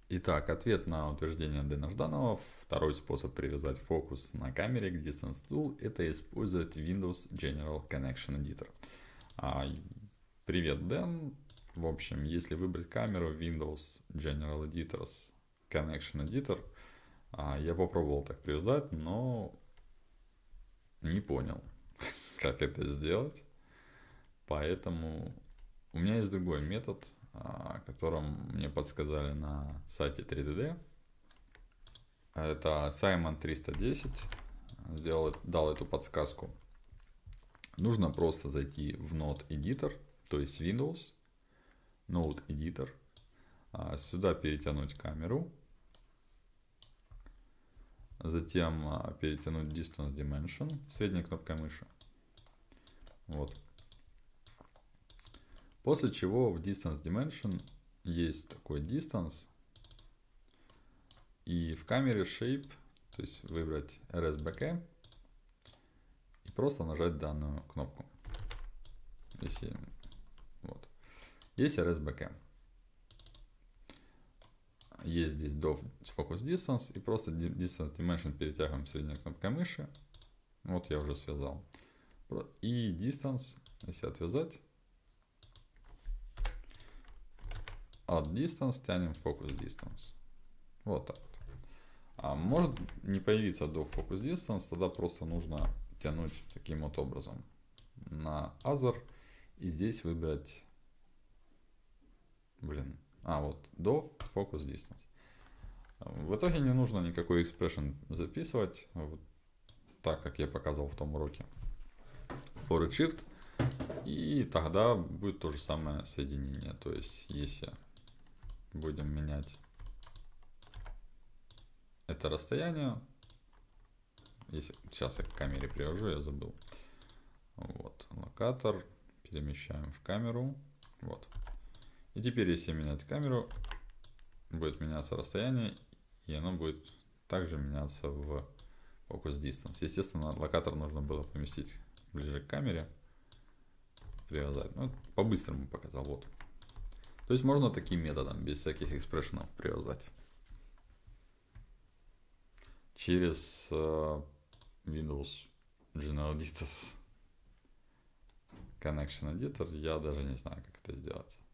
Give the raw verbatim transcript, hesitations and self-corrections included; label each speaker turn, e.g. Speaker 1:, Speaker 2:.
Speaker 1: Итак, ответ на утверждение Дэна Жданова. Второй способ привязать фокус на камере к Distance Tool — это использовать Windows General Connection Editor. А, привет, Дэн. В общем, если выбрать камеру Windows General Editors Connection Editor, а, я попробовал так привязать, но не понял, как это сделать. Поэтому у меня есть другой метод, о котором мне подсказали на сайте три дэ дэ. Это Саймон триста десять сделал, дал эту подсказку. Нужно просто зайти в Node Editor, то есть Windows, Node Editor. Сюда перетянуть камеру. Затем перетянуть Distance Dimension средней кнопкой мыши. Вот. После чего в Distance Dimension есть такой Distance. И в камере Shape, то есть выбрать эр эс би кей и просто нажать данную кнопку. Если, вот. Есть эр эс би кей. Есть здесь до Focus Distance и просто Distance Dimension перетягиваем средней кнопкой мыши. Вот я уже связал. И Distance, если отвязать, от Distance тянем Focus Distance. Вот так вот. А может не появиться до Focus Distance, тогда просто нужно тянуть таким вот образом на Other и здесь выбрать, блин, а вот до Focus Distance. В итоге не нужно никакой expression записывать, вот так как я показывал в том уроке. Forward Shift, и тогда будет то же самое соединение. То есть если будем менять это расстояние, если сейчас я к камере привожу, я забыл. Вот, локатор, перемещаем в камеру. Вот. И теперь, если менять камеру, будет меняться расстояние, и оно будет также меняться в Focus Distance. Естественно, локатор нужно было поместить ближе к камере, привязать. Ну, по-быстрому показал. Вот. То есть можно таким методом, без всяких экспрессионов, привязать. Через uh, Windows General Editors Connection Editor я даже не знаю, как это сделать.